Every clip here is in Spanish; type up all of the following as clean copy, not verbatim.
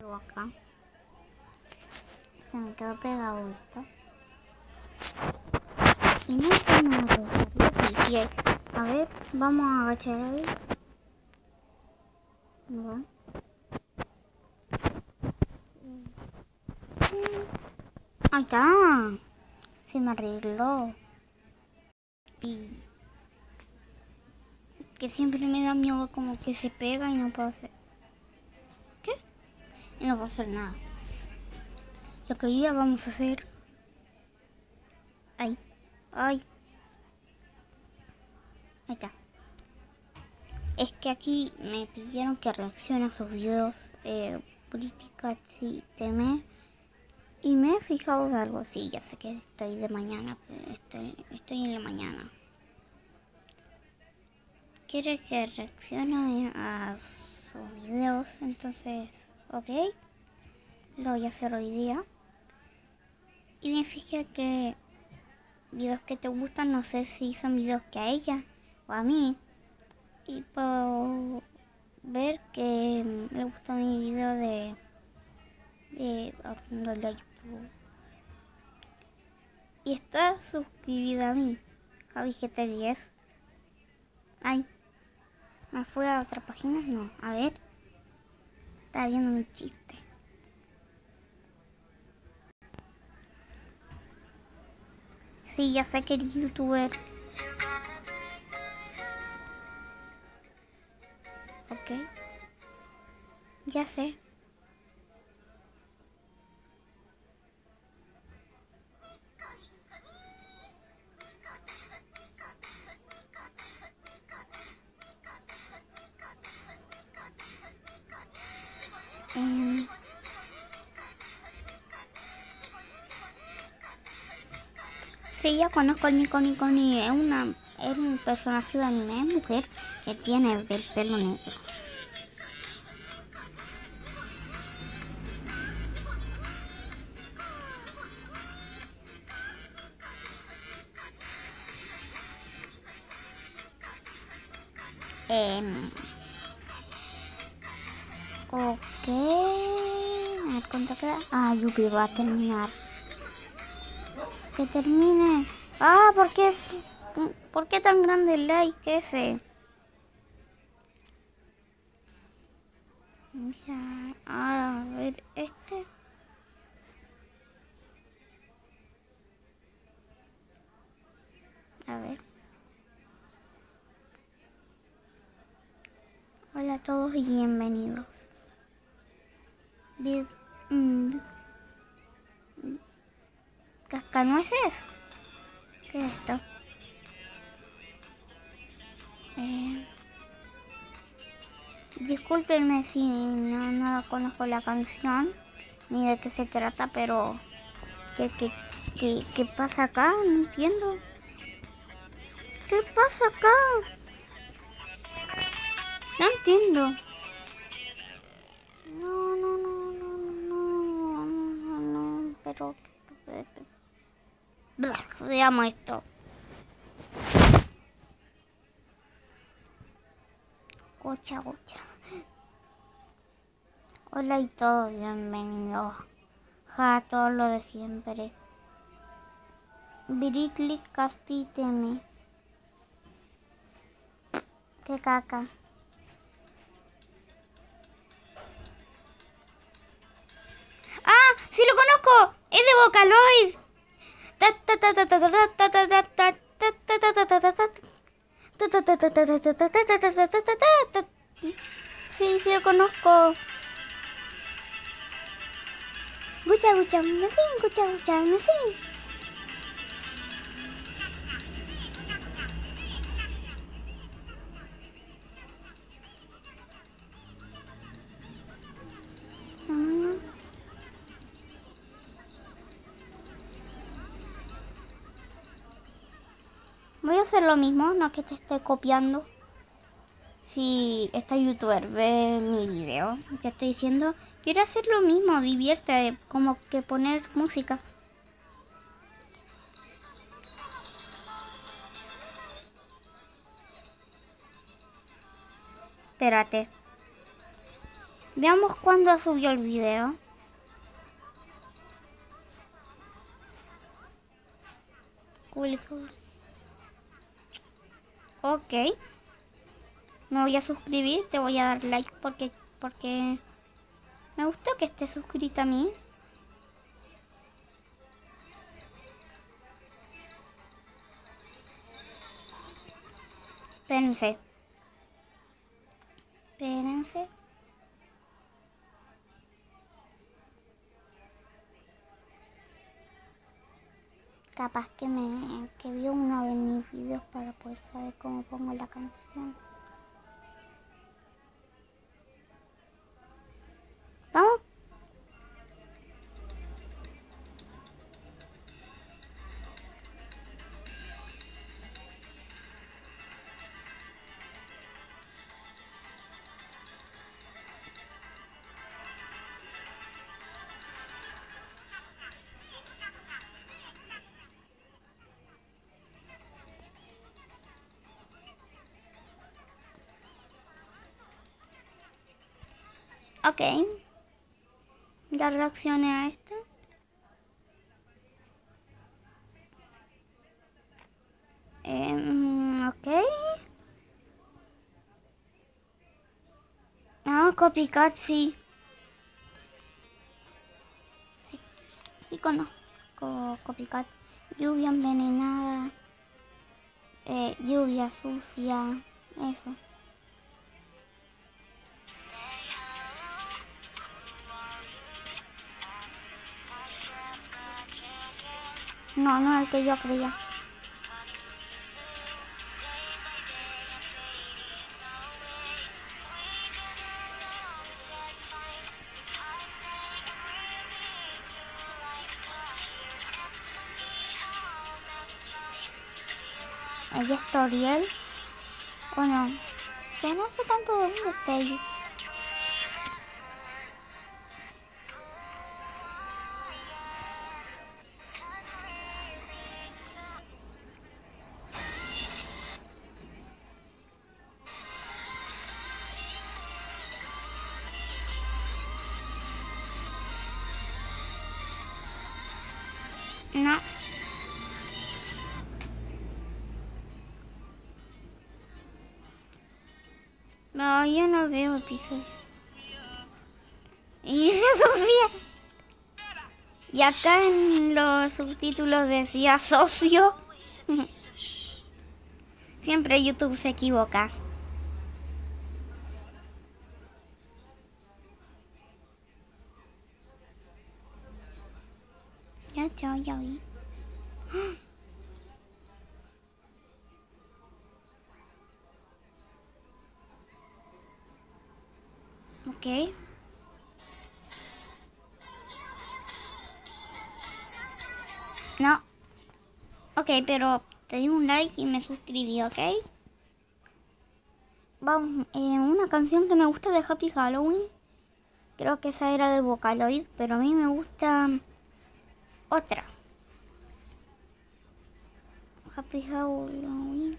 acá. Se me quedó pegado esto. Y no tengo nada. Sí, a ver, vamos a agachar ahí. No. Ahí está. Se me arregló. Y que siempre me da miedo como que se pega y no puedo hacer. ¿Qué? Y no puedo hacer nada. Lo que hoy día vamos a hacer. Ay. Ahí está. Es que aquí me pidieron que reaccione a sus videos política y teme. Y me he fijado de algo. Sí, ya sé que estoy de mañana. Estoy en la mañana. Quiere que reaccione a sus videos. Entonces, ok. Lo voy a hacer hoy día. Y me fijé que videos que te gustan, no sé si son videos que a ella o a mí. Y puedo ver que le gusta mi video de YouTube. Y está suscribida a mí, Javi GT10. Ay, me fui a otra página, no, a ver. Está viendo mi chiste. Sí, ya sé que eres youtuber. Ok. Ya sé. Sí, ya conozco al Nico Nico Ni. Es un personaje de anime, mujer, que tiene el pelo negro. Ok. A ver cuánto queda. Ah, Yupi va a terminar. Que termine. Ah, ¿por qué tan grande el like ese? Mira, a ver, este. A ver. Hola a todos y bienvenidos. ¿Cascanueces? ¿Qué es esto? Discúlpenme si no conozco la canción ni de qué se trata, pero ¿qué pasa acá? No entiendo. ¿Qué pasa acá? No entiendo. No, pero veamos esto. Gocha. Hola y todos, bienvenidos. Ja, todo lo de siempre. Viritli Castíteme. Qué caca. ¡Ah! ¡Sí lo conozco! ¡Es de Vocaloid! Sí, lo conozco. Gucha, no sé, gucha, no sé. Voy a hacer lo mismo, no que te esté copiando. Si esta youtuber ve mi video, que estoy diciendo, quiero hacer lo mismo, divierte, como que poner música. Espérate. Veamos cuándo subió el video. Publicó. Ok. Me voy a suscribir, te voy a dar like porque me gustó que estés suscrita a mí. Espérense. Espérense. Capaz que vio uno de mis videos para poder saber cómo pongo la canción. ¿Vamos? Ok. Ya reaccioné a esto. Ok. Ah, copycat, sí. Sí conozco copycat. Lluvia envenenada. Lluvia sucia. Eso. No, no el que yo creía. ¿Ella es Toriel? ¿O no? Que no sé tanto de Undertale. No. No, yo no veo episodios. Y dice Sofía. Y acá en los subtítulos decía socio. Siempre YouTube se equivoca. Ya vi. Ok. No. Ok, pero te di un like y me suscribí, ¿ok? Vamos, una canción que me gusta de Happy Halloween. Creo que esa era de Vocaloid, pero a mí me gusta otra. Happy Halloween.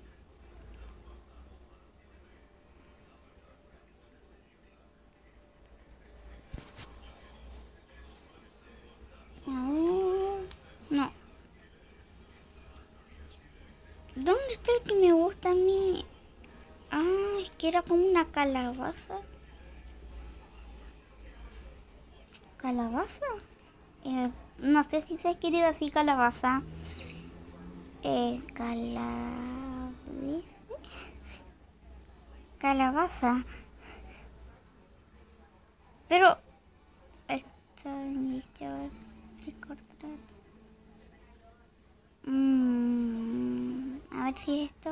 A ver. No. ¿Dónde está el que me gusta a mí? Ah, es que era como una calabaza. ¿Calabaza? No sé si se escribe así calabaza. Calabaza. Pero está iniciar recortar. A ver si es esto.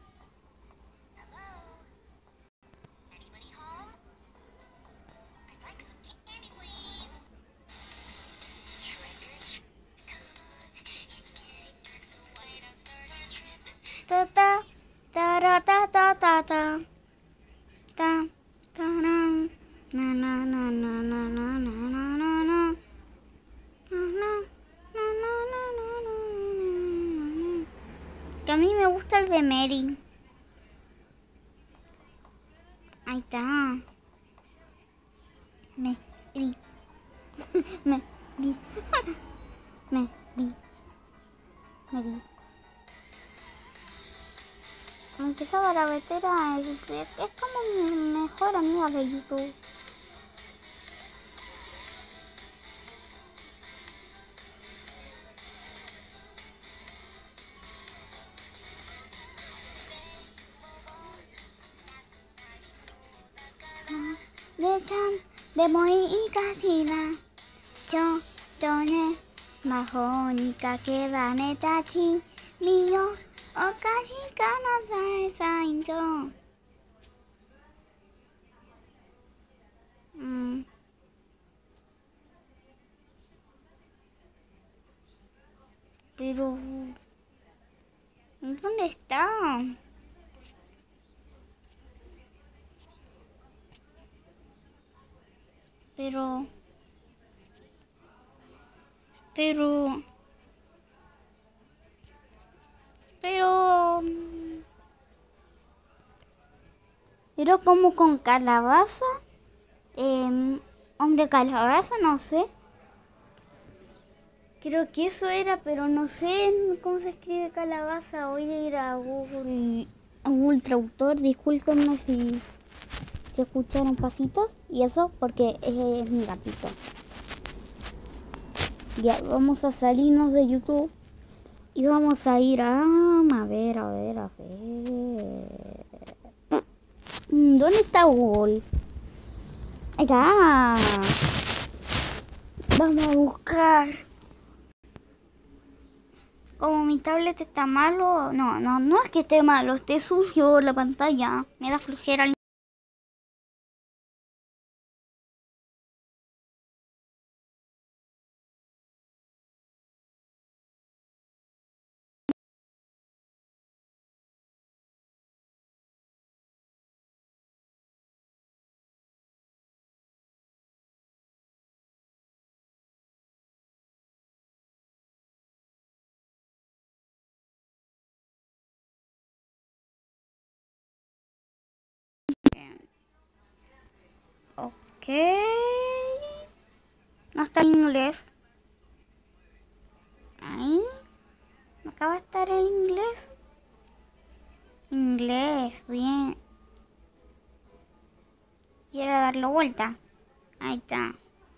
Ta ta ta ta ta ta ta ta ta ta na na na na na na na na na na. Que a mí me gusta el de Mary. Ahí está. Ri. Me ri. Me ri. Me ri. Aunque esa barabetera es como mi mejor amiga de YouTube. 내참 내 모이가 지나 저 전에 마호니까 계란에 다친 미요 어까지가 나사의 사인정 pero ¿dónde está? Pero pero como con calabaza, hombre calabaza, no sé. Creo que eso era, pero no sé cómo se escribe calabaza. Voy a ir a Google Traductor, discúlpenme si escucharon pasitos y eso, porque es mi gatito. Ya, vamos a salirnos de YouTube y vamos a ir a ver. ¿Dónde está Google? Acá. Vamos a buscar. Como mi tablet está malo, no es que esté malo, esté sucio la pantalla. Me da flojera. Ok. No está en inglés. Ahí. Acaba de estar en inglés. Inglés, bien. Y ahora darlo vuelta. Ahí está.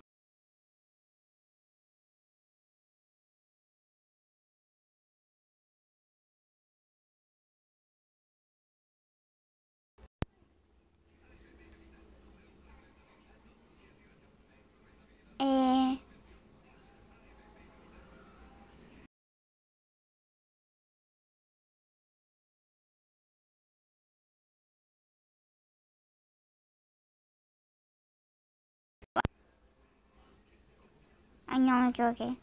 Ay, no, me equivoqué.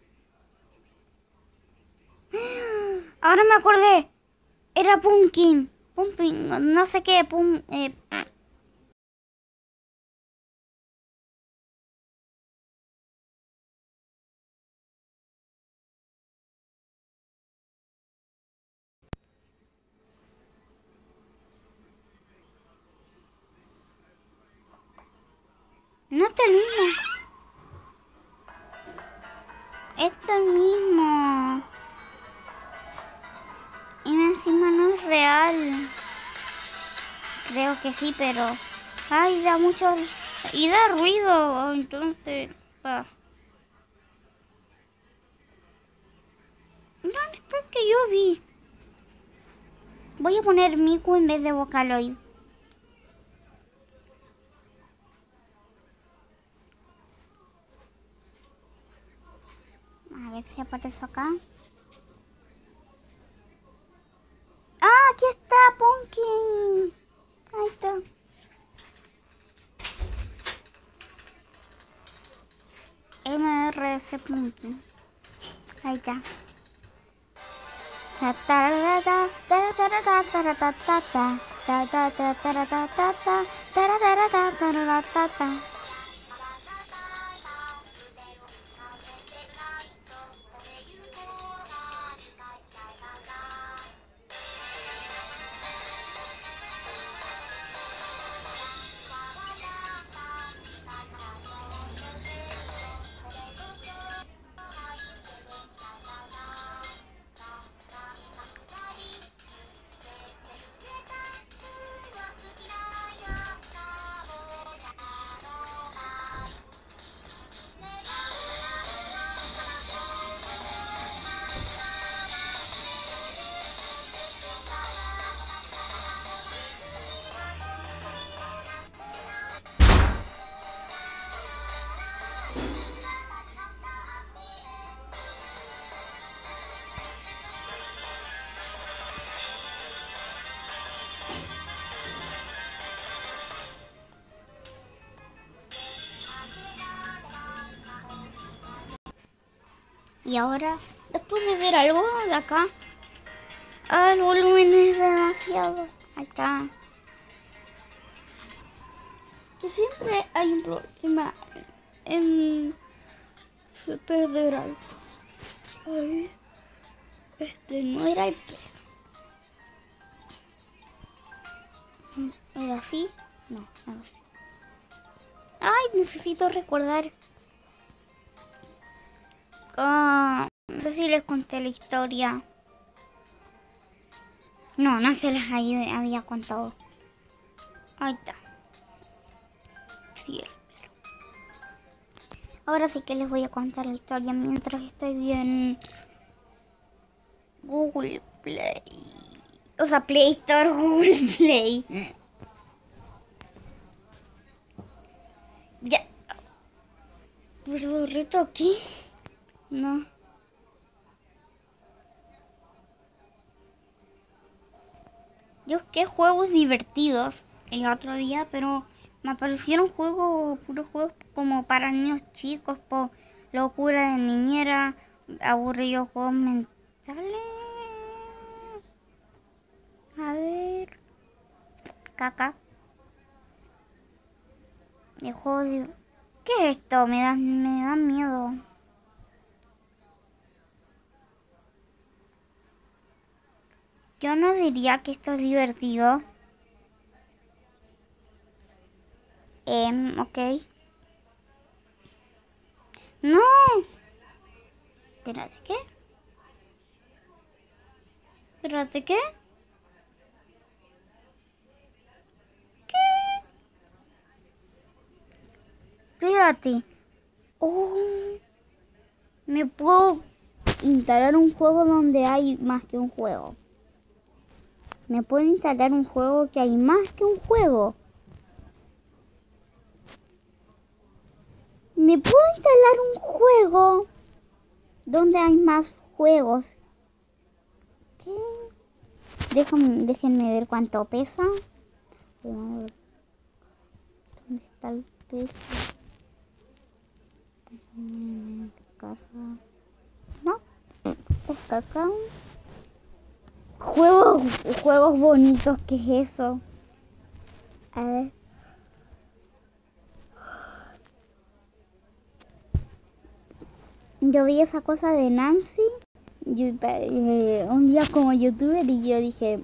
Ahora me acordé. Era Pumpkin. Pumpkin, no sé qué. No está el mismo. Esto es el mismo. Y encima no es real. Creo que sí, pero... Ay, da mucho... Y da ruido, entonces... ¿Dónde está el que yo vi? Voy a poner Miku en vez de Vocaloid. A ver si aparece acá. ¡Ah! Aquí está Pumpkin. Ahí está. MRS Pumpkin. Ahí está. Y ahora, después de ver algo de acá, el volumen es demasiado. Ahí está. Que siempre hay un problema en perder algo. Ay, no era el que. ¿Era así? No, no sé. Ay, necesito recordar. No sé si les conté la historia. No, no se las había contado. Ahí está. Sí, ahora sí que les voy a contar la historia mientras estoy en Google Play. O sea, Play Store, Google Play. Ya. ¿Pero reto aquí? No. Yo busqué juegos divertidos el otro día, pero me aparecieron puros juegos como para niños chicos, por locura de niñera, aburridos juegos mentales. A ver, caca. El juego de... ¿Qué es esto? Me da miedo. Yo no diría que esto es divertido. Ok. No. Espérate, ¿qué? Espérate, ¿qué? ¿Qué? Espérate. Oh. Me puedo instalar un juego donde hay más que un juego. Me puedo instalar un juego que hay más que un juego. Me puedo instalar un juego donde hay más juegos. ¿Qué? Déjenme ver cuánto pesa. ¿Dónde está el peso? No, está acá. Juegos bonitos, ¿qué es eso? A ver. Yo vi esa cosa de Nancy un día como youtuber y yo dije,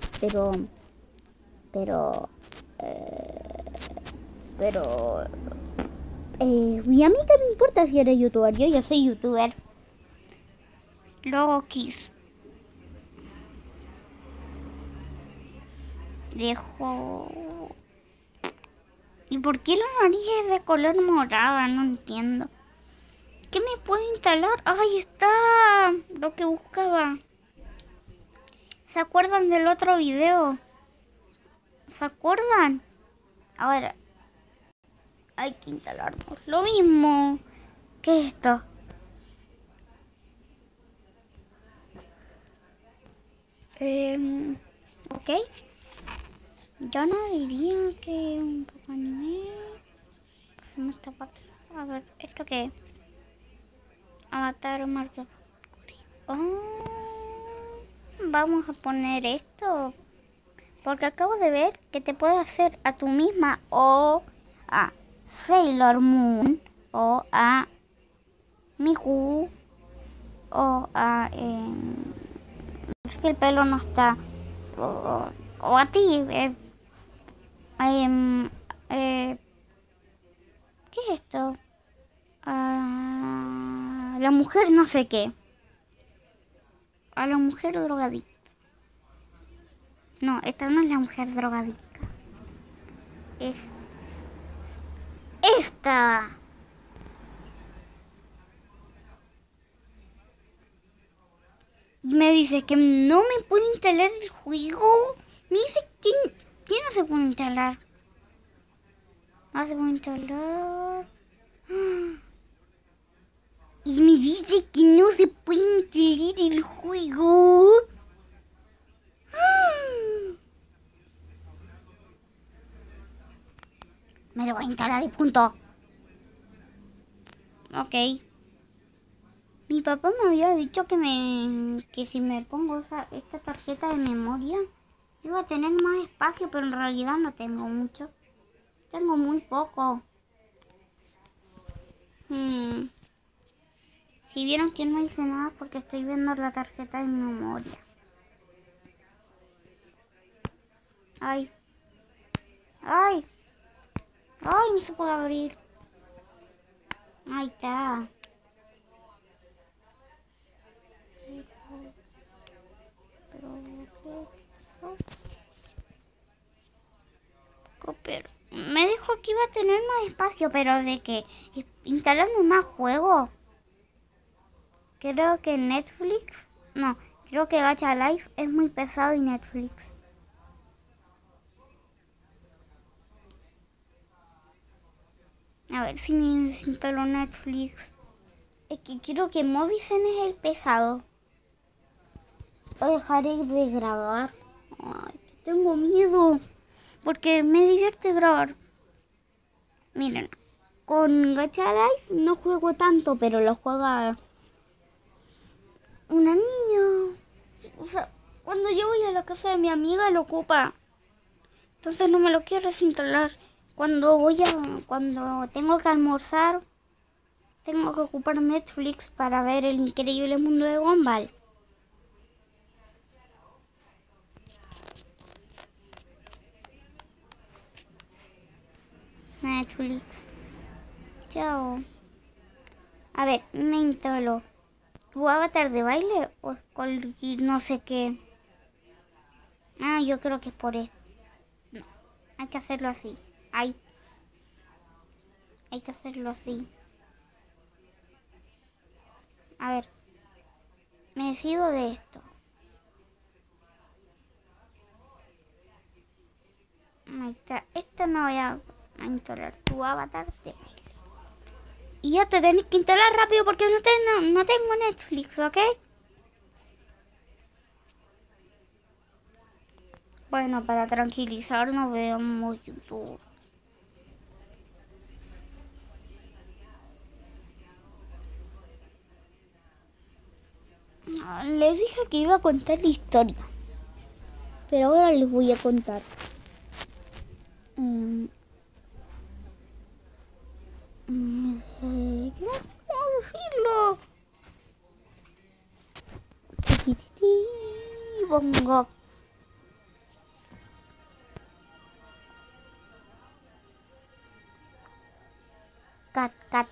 y a mí qué me importa si eres youtuber, yo ya soy youtuber. Luego Kiss. Dejo... ¿Y por qué la nariz es de color morada? No entiendo. ¿Qué me puedo instalar? ¡Ahí está! Lo que buscaba. ¿Se acuerdan del otro video? ¿Se acuerdan? Ahora hay que instalarnos lo mismo. ¿Qué es esto? Ok. Yo no diría que un poco anime. A ver, ¿esto qué es? Avatar Marco. Oh, vamos a poner esto. Porque acabo de ver que te puedes hacer a tú misma o a Sailor Moon o a Miku o a... es que el pelo no está... O a ti. ¿Qué es esto? La mujer no sé qué. A la mujer drogadicta. No, esta no es la mujer drogadicta. Es esta. Y me dice que no me puede instalar el juego. Me dice que no se puede instalar. No se puede instalar. Y me dice que no se puede instalar el juego. Me lo voy a instalar y punto. Ok. Mi papá me había dicho que si me pongo esta tarjeta de memoria iba a tener más espacio, pero en realidad no tengo mucho. Tengo muy poco. Si vieron que no hice nada porque estoy viendo la tarjeta de memoria. Ay. Ay. Ay, no se puede abrir. Ahí está. Pero me dijo que iba a tener más espacio, pero de que instalarme más juegos. Creo que Netflix, no, creo que Gacha Life es muy pesado y Netflix. A ver si me instalo Netflix. Es que creo que Movicen es el pesado. Dejaré de grabar. Ay, tengo miedo. Porque me divierte grabar. Miren, con Gacha Life no juego tanto, pero lo juega una niña. O sea, cuando yo voy a la casa de mi amiga lo ocupa. Entonces no me lo quiero desinstalar. Cuando tengo que almorzar, tengo que ocupar Netflix para ver El Increíble Mundo de Gumball. Netflix. Chao. A ver, me instaló. ¿Tu avatar de baile o no sé qué? Ah, yo creo que es por esto. No, hay que hacerlo así. Hay que hacerlo así. A ver, me decido de esto. Ahí está. Esto no voy a instalar tu avatar de baile. Y ya te tenés que instalar rápido porque no tengo Netflix, ¿ok? Bueno, para tranquilizarnos veamos YouTube. Les dije que iba a contar la historia. Pero ahora les voy a contar. ¿Qué más puedo decirlo? Bongo. Cat, cat.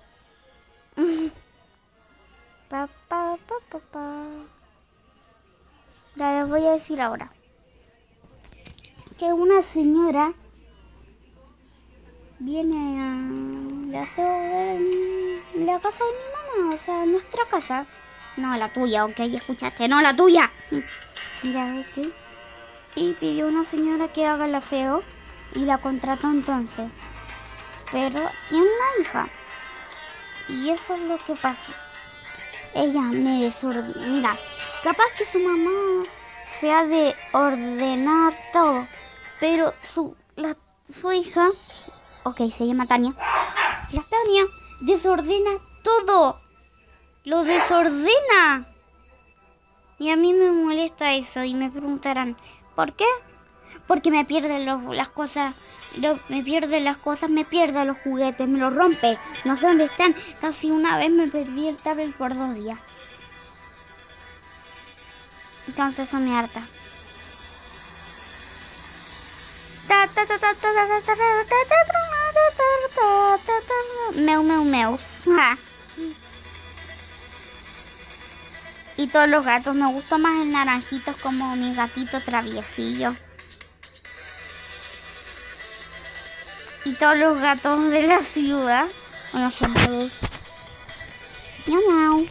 Les voy a decir ahora que una señora viene a la casa de mi mamá, o sea, nuestra casa. No, la tuya, ok, escuchaste, no, la tuya. Ya, ok. Y pidió a una señora que haga el aseo y la contrató entonces. Pero tiene una hija. Y eso es lo que pasa. Ella me desordena. Mira, capaz que su mamá se ha de ordenar todo. Pero su hija, ok, se llama Tania. La Tania desordena todo. Lo desordena. Y a mí me molesta eso. Y me preguntarán, ¿por qué? Porque me pierden las cosas. Me pierdo los juguetes, me los rompe. No sé dónde están. Casi una vez me perdí el tablet por 2 días. Entonces eso me harta. Meu, meu, meu. Y todos los gatos. Me gustó más el naranjito, como mi gatito traviesillo. Y todos los gatos de la ciudad. Bueno, son todos. Miau, miau.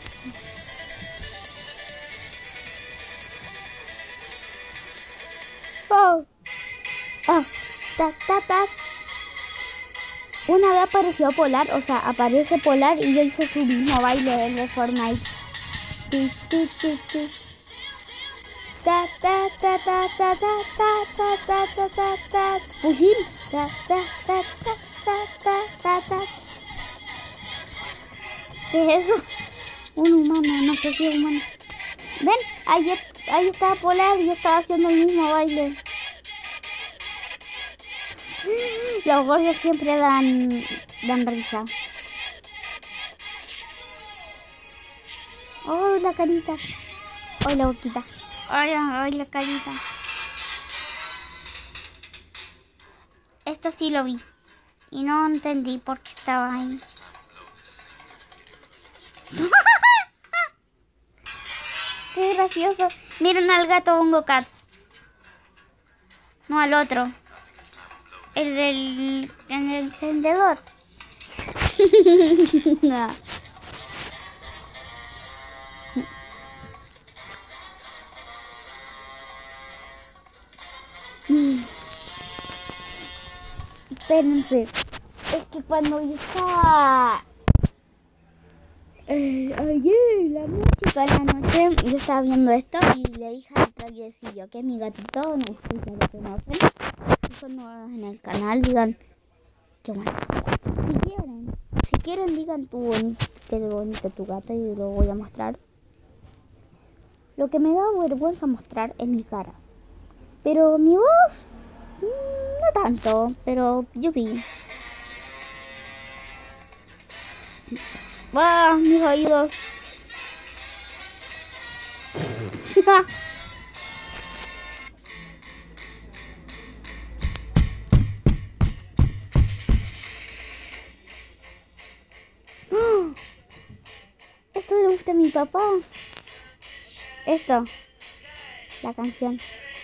Oh. Oh. Ta, ta, ta. Una vez apareció Polar, o sea, aparece Polar y yo hice su mismo baile de Fortnite. Ti, ti, ti, ti. Ta, ta, ta, ta, ta, ta, ta, ta, ta, ta, ta. Pushing. Ta, ta, ta, ta, ta, ta, ta, ta. ¿Qué es eso? Un humano, no sé si es humano. ¿Ven? Ahí está Polar y estaba haciendo el mismo baile. Los gordos siempre dan risa. Oh, la carita. Oh, la boquita. Ay, la carita. Esto sí lo vi. Y no entendí por qué estaba ahí. Qué gracioso. Miren al gato Bongo Cat. No al otro. El encendedor. No. Espérense. Es que cuando yo estaba ayer, la noche, toda la noche, yo estaba viendo esto y le dije al traviesillo que mi gatito, no sé si lo conocen, si son nuevos en el canal, digan que bueno. Si quieren digan qué bonito tu gato y lo voy a mostrar. Lo que me da vergüenza mostrar es mi cara. Pero mi voz, no tanto, pero yo vi. ¡Ah, mis oídos! Esto le gusta a mi papá. Esto, la canción.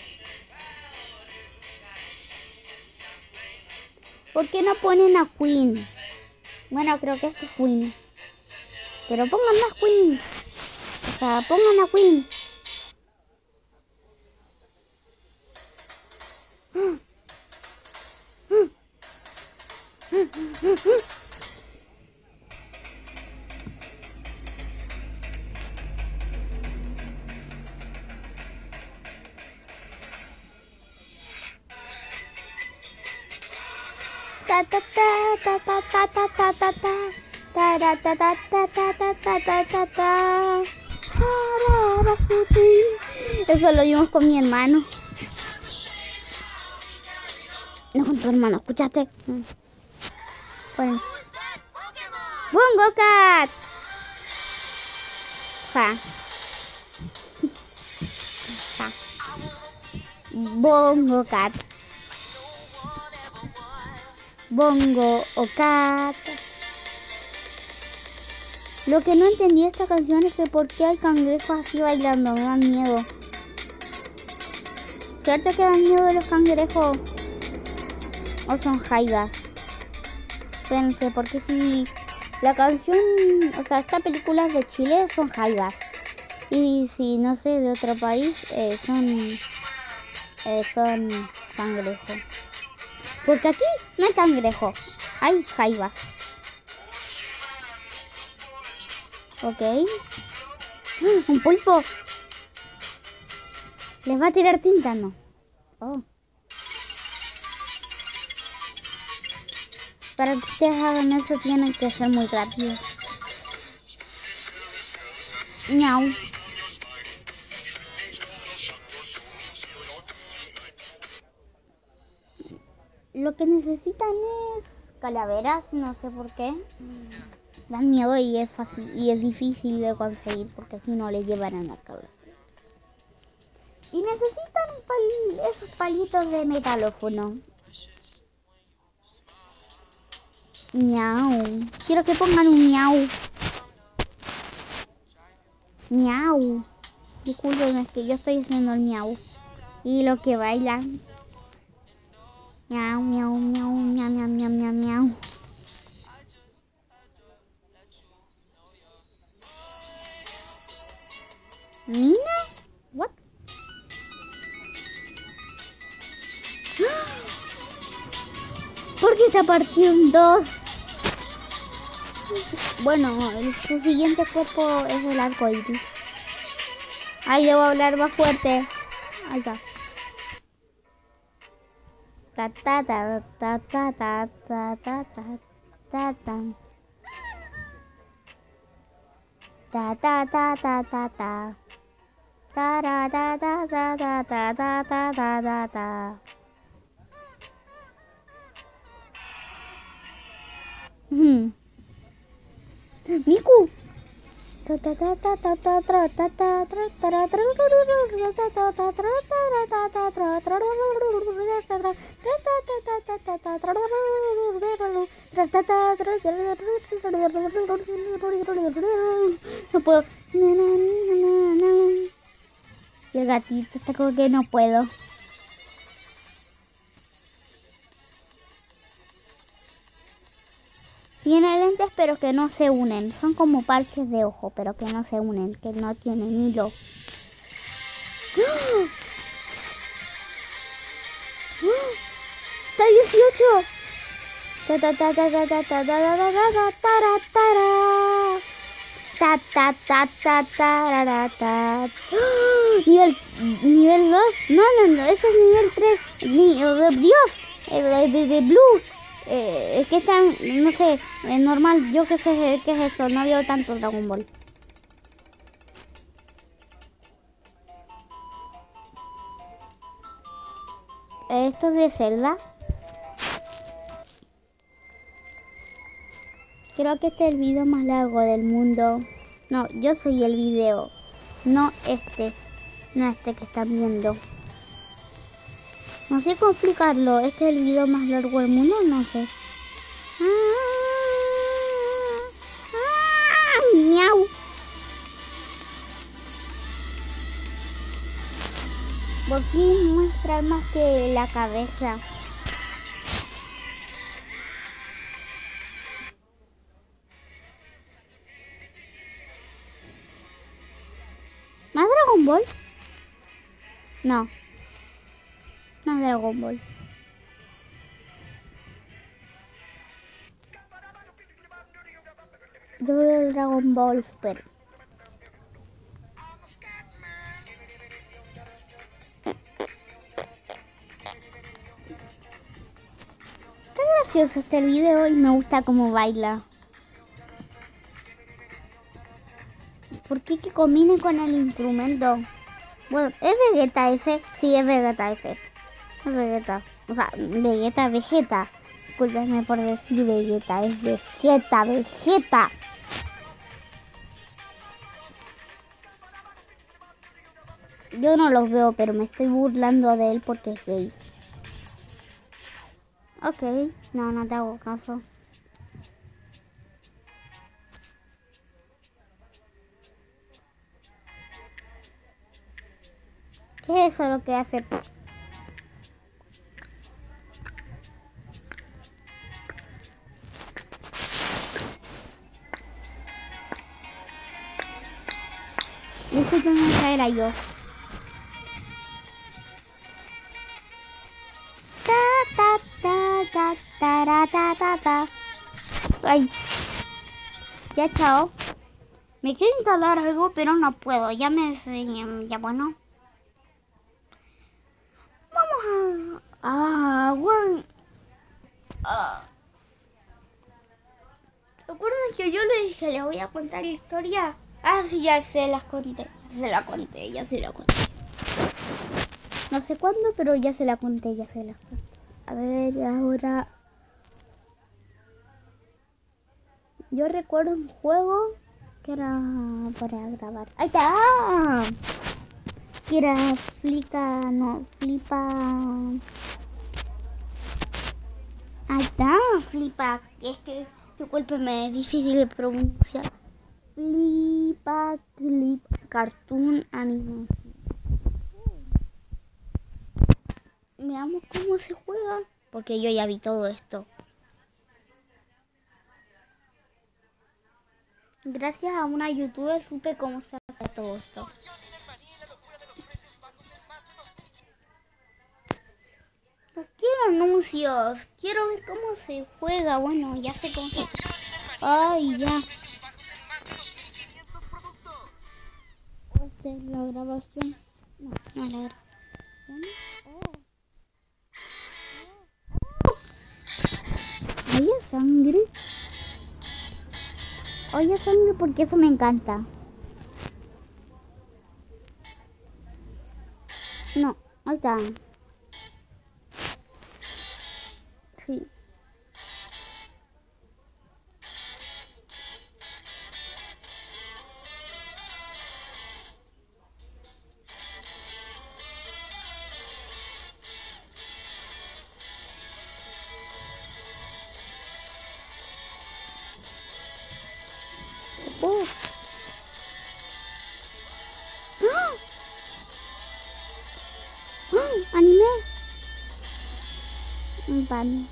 ¿Por qué no ponen a Queen? Bueno, creo que este es Queen. Pero pongan más Queen. O sea, pongan a Queen. Ta ta ta ta ta ta ta ta ta ta ta ta ta ta ta ta ta ta ta. Eso lo vimos con mi hermano. No con tu hermano, ¿escuchaste? Bueno. Bongo Cat. Ja. Ja. Bongo Cat. Bongo o Cat. Lo que no entendí de esta canción es que por qué hay cangrejos así bailando, me dan miedo. ¿Cierto que dan miedo de los cangrejos? ¿O son jaigas? Pensé, porque si la canción, o sea, esta película es de Chile, son jaigas. Y si, no sé, de otro país, son cangrejos. Porque aquí no hay cangrejos, hay jaivas. Ok. Un pulpo. ¿Les va a tirar tinta? No. Oh. Para que ustedes hagan eso tienen que ser muy rápidos. Miau. Lo que necesitan es calaveras, no sé por qué. Dan miedo y es fácil y es difícil de conseguir porque aquí no le llevan a la cabeza. Y necesitan esos palitos de metalófono. Miau. Quiero que pongan un miau. Miau. Disculpen, es que yo estoy haciendo el miau. Y lo que bailan. Miau, miau, miau, miau, miau, miau, miau, miau. ¿Mina? What? ¿Por qué está partido en dos? Bueno, su siguiente cuerpo es el arco iris. Ay, debo hablar más fuerte. Ahí está. Ta ta ta ta ta ta ta ta ta ta ta Ta ta ta ta ta ta. Ta ra ta ta ta ta ta ta ta ta ta ta. Miku. Ta ta ta ta ta ta ta ta ta ta ta ta. No puedo. Y el gatito está como que no puedo. Tiene lentes pero que no se unen. Son como parches de ojo pero que no se unen. Que no tienen hilo. ¡Está 18! Ta ta ta ta ta ta ta ta ta ta ta ta ta ta ta ta ta ta. Nivel 2. No, ese es nivel 3. Dios, de Blue. Es que están, no sé, es normal. Yo qué sé qué es esto. No veo tanto Dragon Ball. Esto es de Zelda. Creo que este es el video más largo del mundo. No, yo soy el video. No este. No este que están viendo. No sé cómo explicarlo. Este es el video más largo del mundo. No sé. Miau. Por fin muestra más que la cabeza. ¿Más Dragon Ball? No. No es Dragon Ball. Yo veo Dragon Ball Super. Está gracioso este video y me gusta cómo baila. ¿Por qué que combine con el instrumento? Bueno, ¿es Vegeta ese? Sí, es Vegeta ese. Es Vegeta. O sea, Vegeta. Discúlpenme por decir Vegeta. Es Vegeta. Yo no los veo, pero me estoy burlando de él porque es gay. Ok, no te hago caso. ¿Qué es eso lo que hace? Disculpenme, esa era yo. Ay. Ya, chao. Me quiero instalar algo, pero no puedo. Ya bueno. Vamos a... bueno. ¿Recuerdan que yo le dije, le voy a contar la historia? Ah, sí, ya se las conté. Ya se la conté. No sé cuándo, pero ya se la conté. A ver, ahora... Yo recuerdo un juego que era para grabar. ¡Ahí está! Que era Flipa... Ahí está, Flipa. Es que, discúlpeme, es difícil de pronunciar. Flipa Clip Cartoon Animation. Veamos cómo se juega, porque yo ya vi todo esto. Gracias a una youtuber supe cómo se hace todo esto. No quiero anuncios, quiero ver cómo se juega. Bueno, ya sé cómo se juega. Ay, ya. Esta es la grabación. No es la grabación. Oye, sangre. Oye, sangre, porque eso me encanta. No, ahí está. Sí. ¡Oh! ¡Ah! ¡Ah! ¡Anime! Vale.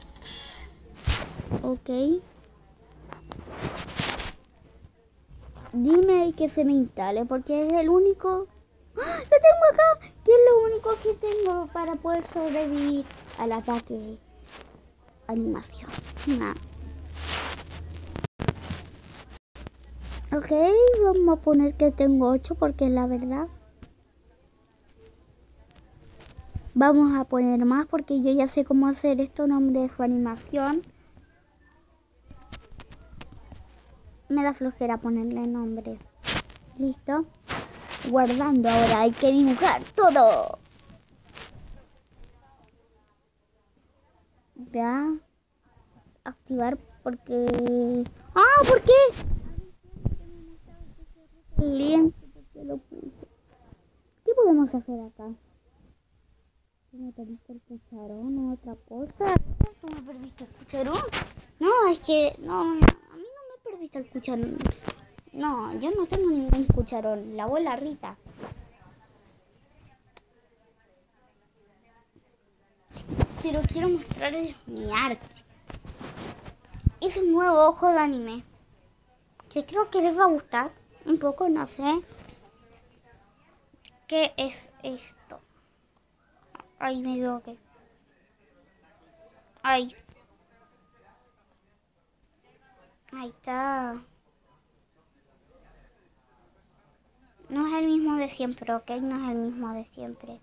Ok. Dime que se me instale porque es el único... ¡Ah! ¡Lo tengo acá! Que es lo único que tengo para poder sobrevivir al ataque. Animación. Nah. Ok, vamos a poner que tengo 8 porque es la verdad. Vamos a poner más porque yo ya sé cómo hacer esto, nombre de su animación. Me da flojera ponerle nombre. Listo. Guardando ahora, hay que dibujar todo. Ya. Activar porque... ¡Ah! ¿Por qué? Link. ¿Qué podemos hacer acá? ¿Me perdiste el cucharón o otra cosa? ¿Cómo me perdiste el cucharón? No, es que... No, a mí no me perdiste el cucharón. No, yo no tengo ningún cucharón. La abuela Rita. Pero quiero mostrarles mi arte. Es un nuevo ojo de anime. Que creo que les va a gustar. Un poco, no sé. ¿Qué es esto? Ay, me equivoqué. Ay. Ahí está. No es el mismo de siempre, ¿ok? No es el mismo de siempre.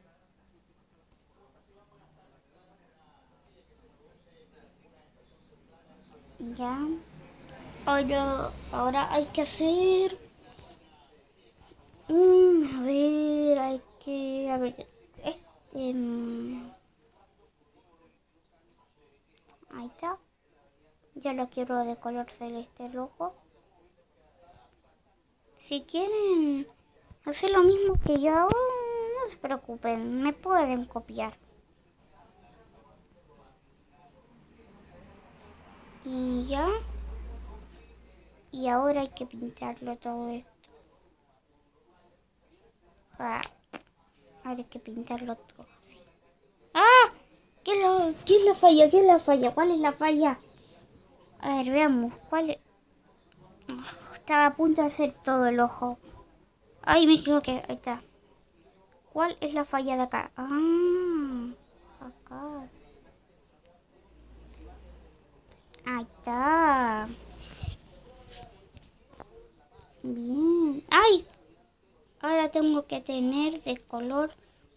Ya. Ahora hay que hacer... a ver, hay que... A ver, ahí está. Ya lo quiero de color celeste el ojo. Si quieren hacer lo mismo que yo hago, no se preocupen, me pueden copiar. Y ya. Y ahora hay que pintarlo todo esto. Ahora hay que pintarlo todo así. ¡Ah! ¿Qué es la falla? ¿Qué es la falla? ¿Cuál es la falla? A ver, veamos. ¿Cuál es? Estaba a punto de hacer todo el ojo. Ay, me equivoqué. Ahí está. ¿Cuál es la falla de acá? Ah, acá. Ahí está. Bien. ¡Ay! Ahora tengo que tener de color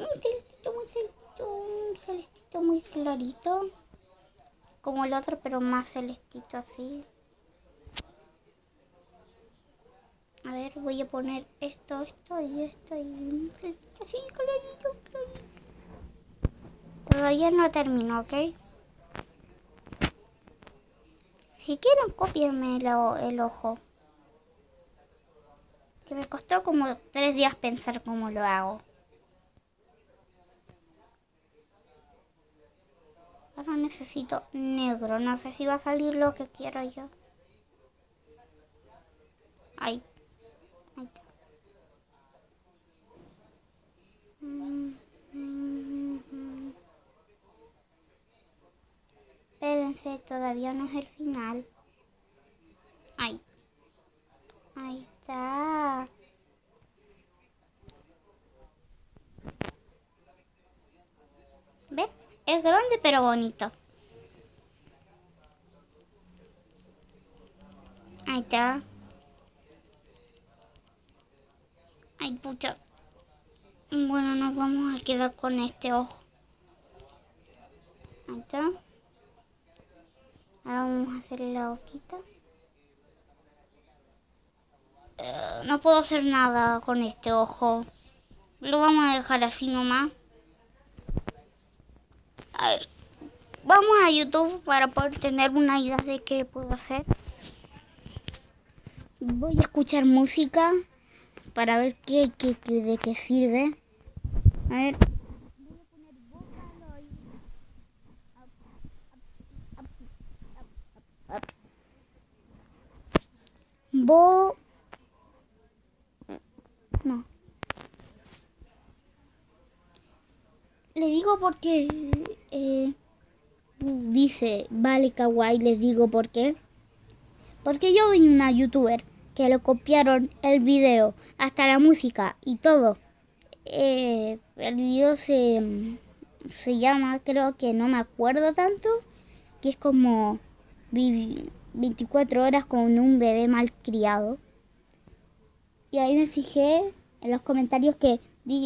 un celestito muy clarito. Como el otro, pero más celestito así. A ver, voy a poner esto y esto y un celestito así clarito, clarito. Todavía no termino, ¿ok? Si quieren, cópienme el ojo. Que me costó como 3 días pensar cómo lo hago. Ahora necesito negro. No sé si va a salir lo que quiero yo. Ahí. Ahí está. Espérense, todavía no es el final. Ahí. Ahí está. ¿Ven? Es grande pero bonito. Ahí está. Ay, pucha. Bueno, nos vamos a quedar con este ojo. Ahí está. Ahora vamos a hacer la boquita. No puedo hacer nada con este ojo. Lo vamos a dejar así nomás. A ver, vamos a YouTube para poder tener una idea de qué puedo hacer. Voy a escuchar música para ver de qué sirve. A ver. Voy a poner Vocaloid. No. Le digo porque dice Vale Kawaii, les digo por qué. Porque yo vi una youtuber que le copiaron el video, hasta la música y todo. El video se llama, creo que no me acuerdo tanto, que es como 24 horas con un bebé malcriado. Y ahí me fijé en los comentarios que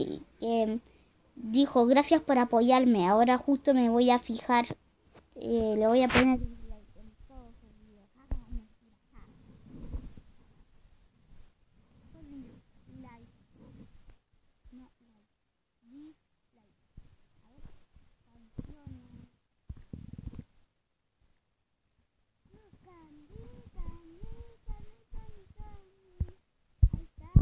dijo gracias por apoyarme. Ahora justo me voy a fijar, le voy a poner like en todos sus videos. Like, no like, dislike. A ver, canciones. Ahí está.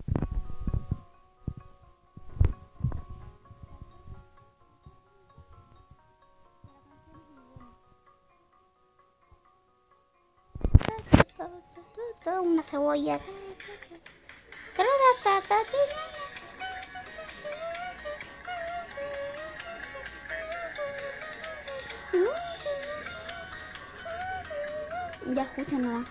Una cebolla. Ya escucha nomás.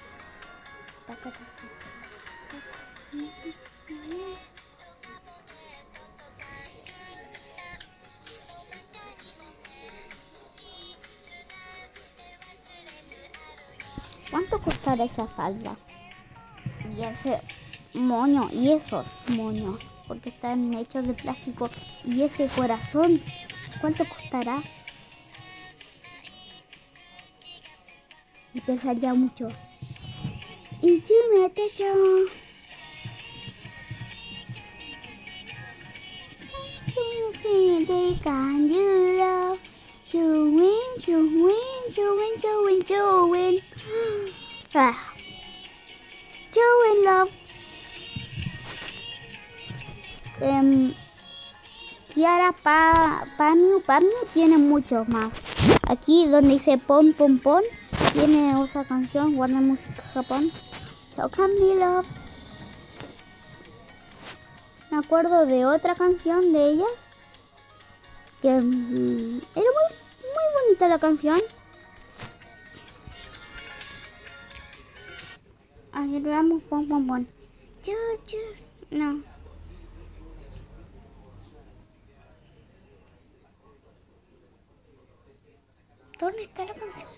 ¿Cuánto costará esa falda? Y ese moño, y esos moños, porque están hechos de plástico. Y ese corazón, ¿cuánto costará? Y pesaría mucho. Y si me techo. Can you love? Chewin. Chewin love. Kiara Pamiu tiene muchos más. Aquí donde dice pon, tiene otra canción, Warner Music Japón. So Can Me Love. Me acuerdo de otra canción de ellas. Que era muy bonita la canción. Ahí le damos pon. No. ¿Dónde está la canción?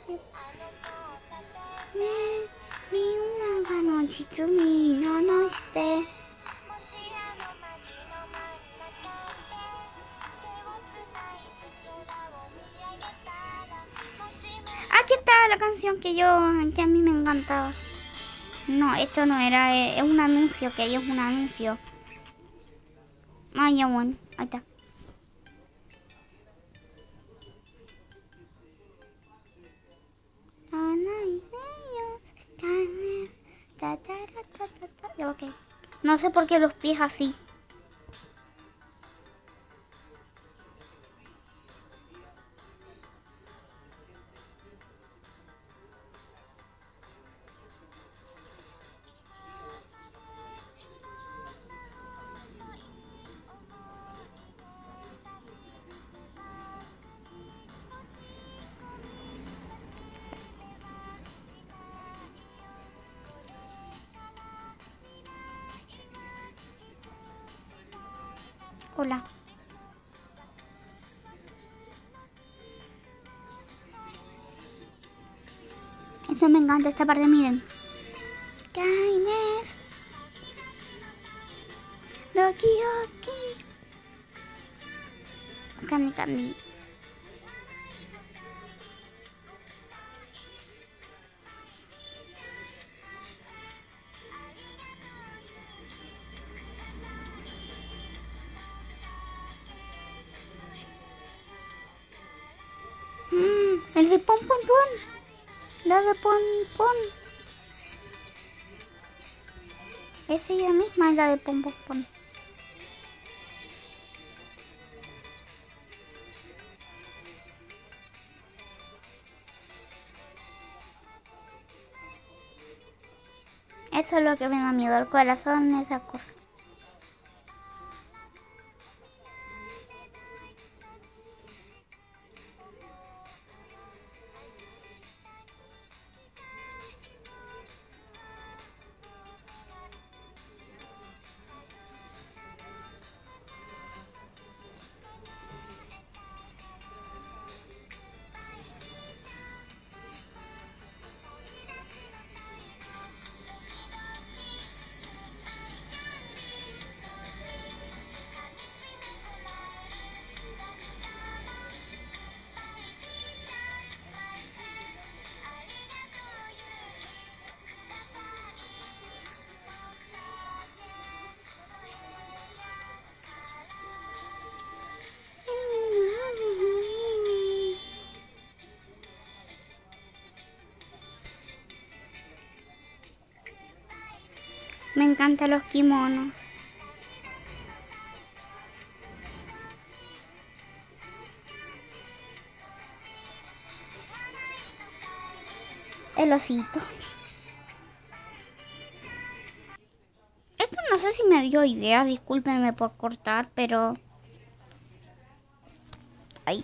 Aquí está la canción que a mí me encantaba. No, esto no era, es un anuncio, que es un anuncio. Ya bueno, ahí está. Okay. No sé por qué los pies así. Hola. Esto me encanta, esta parte, miren. Kindness. Doki. Candy. El de pon, pon, pon. La de pon, pon. Es ella misma, la de pon, pon, pon. Eso es lo que me da miedo, el corazón, esas cosas. Me encantan los kimonos. El osito. Esto no sé si me dio idea, discúlpenme por cortar, pero... Ay.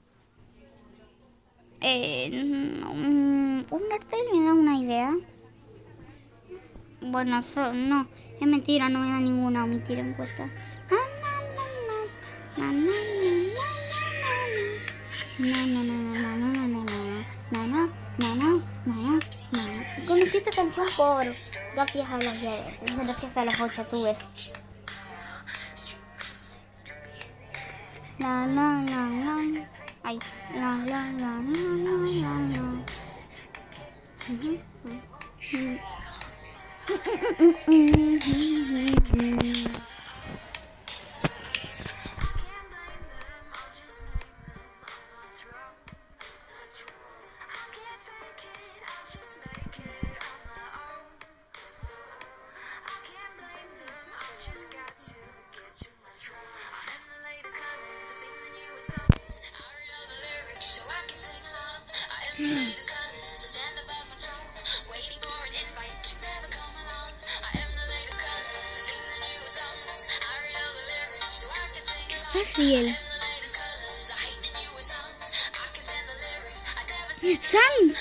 Un cartel me da una idea. Bueno, no, es mentira, no me da ninguna, mentira en cuenta. Conocí esta canción gracias a los youtubers. La la la la. Ay, la la la la la la. Asriel. Sans.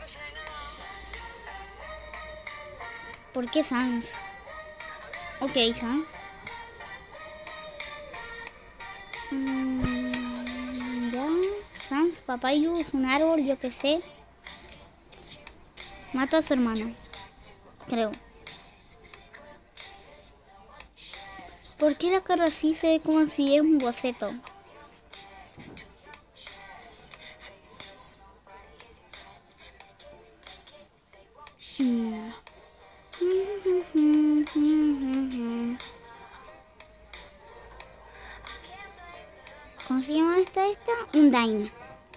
¿Por qué Sans? Ok, Sans. Ya. Sans, Papayu es un árbol, yo que sé. Mata a su hermano. Creo. ¿Por qué la cara así se ve como si es un boceto? ¿Cómo se llama esta? Un Dain.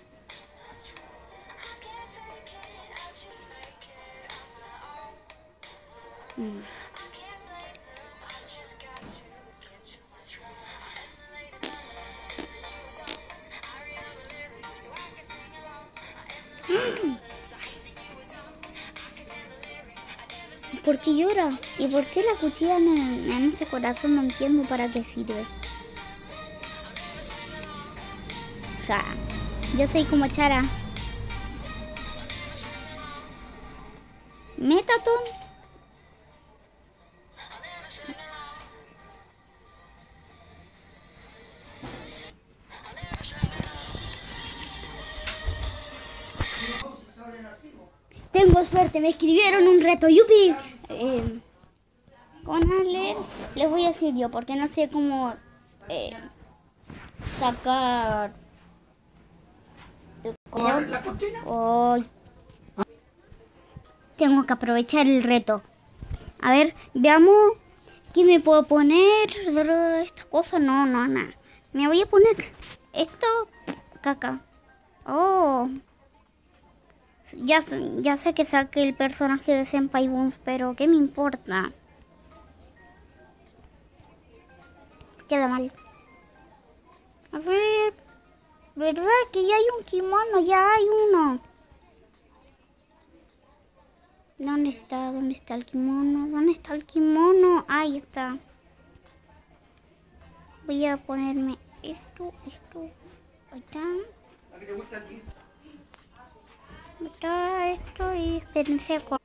¿Por qué llora? ¿Y por qué la cuchilla en ese corazón? No entiendo para qué sirve. Ja, yo soy como Chara. Metaton. Tengo suerte, me escribieron un reto, yupi. Con leer les voy a decir yo, porque no sé cómo sacar el correo. Tengo que aprovechar el reto. A ver, veamos qué me puedo poner. Esta cosa, no, nada. Me voy a poner esto, caca. Oh, Ya sé que saqué el personaje de Senpai Bones, pero ¿qué me importa? Queda mal. A ver, ¿verdad que ya hay un kimono? Ya hay uno. ¿Dónde está? ¿Dónde está el kimono? ¿Dónde está el kimono? Ahí está. Voy a ponerme esto. Ahí está. Está esto y espérense.